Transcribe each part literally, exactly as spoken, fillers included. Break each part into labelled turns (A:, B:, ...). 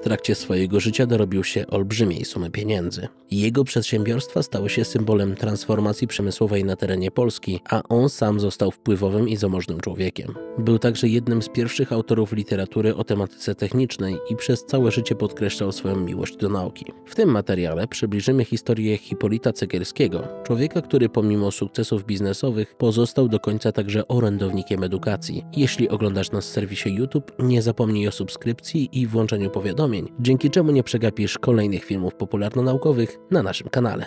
A: trakcie swojego życia dorobił się olbrzymiej sumy pieniędzy. Jego przedsiębiorstwa stały się symbolem transformacji przemysłowej na terenie Polski, a on sam został wpływowym i zamożnym człowiekiem. Był także jednym z pierwszych autorów literatury o tematyce technicznej i przez całe życie podkreślał swoją miłość do nauki. W tym materiale przybliżymy historię Hipolita Cegielskiego, człowieka, który pomimo sukcesów biznesowych pozostał do końca także orędownikiem edukacji. Jeśli oglądasz nas w serwisie YouTube, nie zapomnij o subskrypcji i włączeniu powiadomień, dzięki czemu nie przegapisz kolejnych filmów popularno-naukowych na naszym kanale.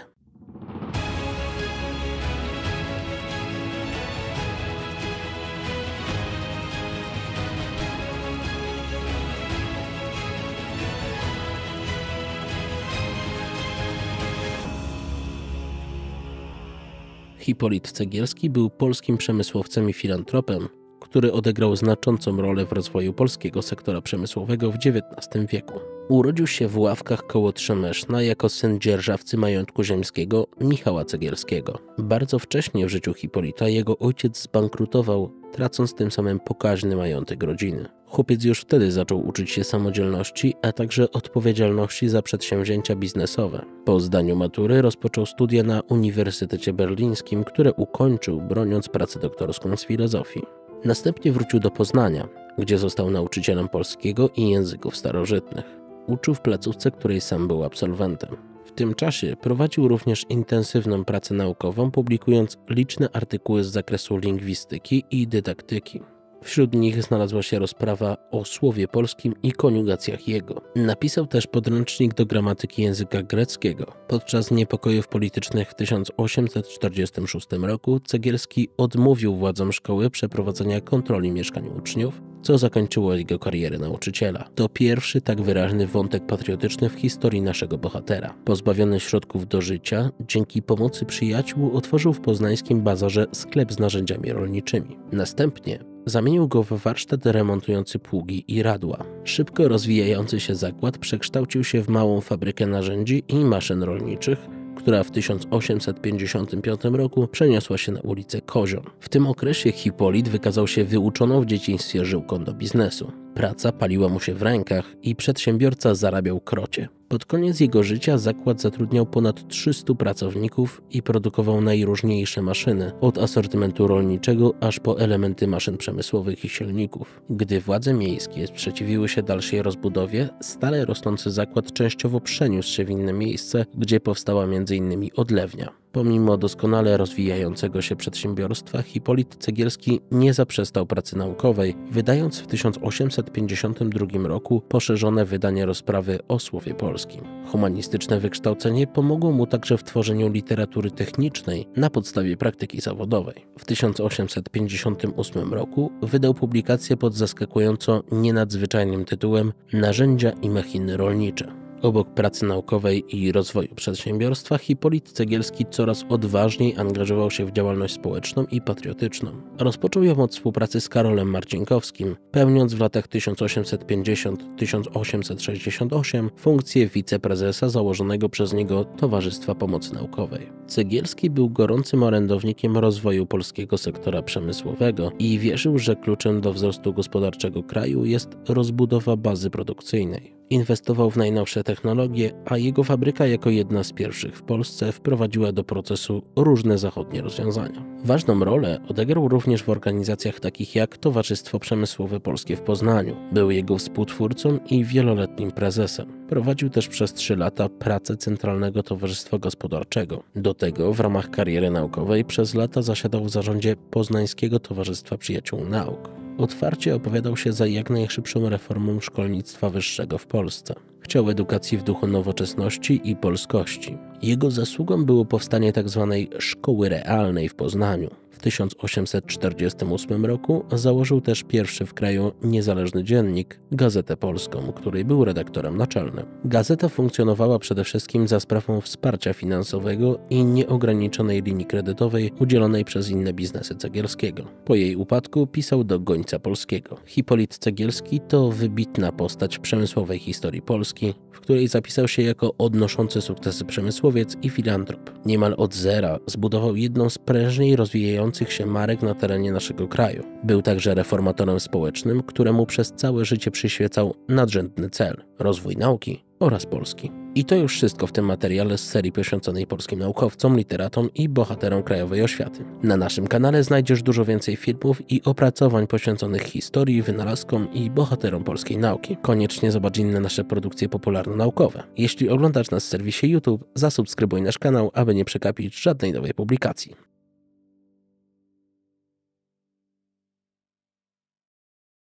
A: Hipolit Cegielski był polskim przemysłowcem i filantropem, który odegrał znaczącą rolę w rozwoju polskiego sektora przemysłowego w dziewiętnastym wieku. Urodził się w Ławkach koło Trzemeszna jako syn dzierżawcy majątku ziemskiego Michała Cegielskiego. Bardzo wcześnie w życiu Hipolita jego ojciec zbankrutował, tracąc tym samym pokaźny majątek rodziny. Chłopiec już wtedy zaczął uczyć się samodzielności, a także odpowiedzialności za przedsięwzięcia biznesowe. Po zdaniu matury rozpoczął studia na Uniwersytecie Berlińskim, które ukończył, broniąc pracę doktorską z filozofii. Następnie wrócił do Poznania, gdzie został nauczycielem polskiego i języków starożytnych. Uczył w placówce, której sam był absolwentem. W tym czasie prowadził również intensywną pracę naukową, publikując liczne artykuły z zakresu lingwistyki i dydaktyki. Wśród nich znalazła się rozprawa o słowie polskim i koniugacjach jego. Napisał też podręcznik do gramatyki języka greckiego. Podczas niepokojów politycznych w tysiąc osiemset czterdziestym szóstym roku Cegielski odmówił władzom szkoły przeprowadzenia kontroli mieszkań uczniów, co zakończyło jego karierę nauczyciela. To pierwszy tak wyraźny wątek patriotyczny w historii naszego bohatera. Pozbawiony środków do życia, dzięki pomocy przyjaciół otworzył w poznańskim bazarze sklep z narzędziami rolniczymi. Następnie zamienił go w warsztat remontujący pługi i radła. Szybko rozwijający się zakład przekształcił się w małą fabrykę narzędzi i maszyn rolniczych, która w tysiąc osiemset pięćdziesiątym piątym roku przeniosła się na ulicę Kozią. W tym okresie Hipolit wykazał się wyuczoną w dzieciństwie żyłką do biznesu. Praca paliła mu się w rękach i przedsiębiorca zarabiał krocie. Pod koniec jego życia zakład zatrudniał ponad trzystu pracowników i produkował najróżniejsze maszyny, od asortymentu rolniczego aż po elementy maszyn przemysłowych i silników. Gdy władze miejskie sprzeciwiły się dalszej rozbudowie, stale rosnący zakład częściowo przeniósł się w inne miejsce, gdzie powstała między innymi odlewnia. Pomimo doskonale rozwijającego się przedsiębiorstwa, Hipolit Cegielski nie zaprzestał pracy naukowej, wydając w tysiąc osiemset pięćdziesiątym drugim roku poszerzone wydanie rozprawy o słowie polskim. Humanistyczne wykształcenie pomogło mu także w tworzeniu literatury technicznej na podstawie praktyki zawodowej. W tysiąc osiemset pięćdziesiątym ósmym roku wydał publikację pod zaskakująco nienadzwyczajnym tytułem Narzędzia i machiny rolnicze. Obok pracy naukowej i rozwoju przedsiębiorstwa, Hipolit Cegielski coraz odważniej angażował się w działalność społeczną i patriotyczną. Rozpoczął ją od współpracy z Karolem Marcinkowskim, pełniąc w latach tysiąc osiemset pięćdziesiątym do tysiąc osiemset sześćdziesiątego ósmego funkcję wiceprezesa założonego przez niego Towarzystwa Pomocy Naukowej. Cegielski był gorącym orędownikiem rozwoju polskiego sektora przemysłowego i wierzył, że kluczem do wzrostu gospodarczego kraju jest rozbudowa bazy produkcyjnej. Inwestował w najnowsze technologie, a jego fabryka jako jedna z pierwszych w Polsce wprowadziła do procesu różne zachodnie rozwiązania. Ważną rolę odegrał również w organizacjach takich jak Towarzystwo Przemysłowe Polskie w Poznaniu. Był jego współtwórcą i wieloletnim prezesem. Prowadził też przez trzy lata pracę Centralnego Towarzystwa Gospodarczego. Do tego w ramach kariery naukowej przez lata zasiadał w zarządzie Poznańskiego Towarzystwa Przyjaciół Nauk. Otwarcie opowiadał się za jak najszybszą reformą szkolnictwa wyższego w Polsce. Chciał edukacji w duchu nowoczesności i polskości. Jego zasługą było powstanie tzw. Szkoły Realnej w Poznaniu. W tysiąc osiemset czterdziestym ósmym roku założył też pierwszy w kraju niezależny dziennik, Gazetę Polską, której był redaktorem naczelnym. Gazeta funkcjonowała przede wszystkim za sprawą wsparcia finansowego i nieograniczonej linii kredytowej udzielonej przez inne biznesy Cegielskiego. Po jej upadku pisał do Gońca Polskiego. Hipolit Cegielski to wybitna postać przemysłowej historii Polski, Polski, w której zapisał się jako odnoszący sukcesy przemysłowiec i filantrop. Niemal od zera zbudował jedną z prężniej rozwijających się marek na terenie naszego kraju. Był także reformatorem społecznym, któremu przez całe życie przyświecał nadrzędny cel – rozwój nauki oraz Polski. I to już wszystko w tym materiale z serii poświęconej polskim naukowcom, literatom i bohaterom krajowej oświaty. Na naszym kanale znajdziesz dużo więcej filmów i opracowań poświęconych historii, wynalazkom i bohaterom polskiej nauki. Koniecznie zobacz inne nasze produkcje popularno-naukowe. Jeśli oglądasz nas w serwisie YouTube, zasubskrybuj nasz kanał, aby nie przegapić żadnej nowej publikacji.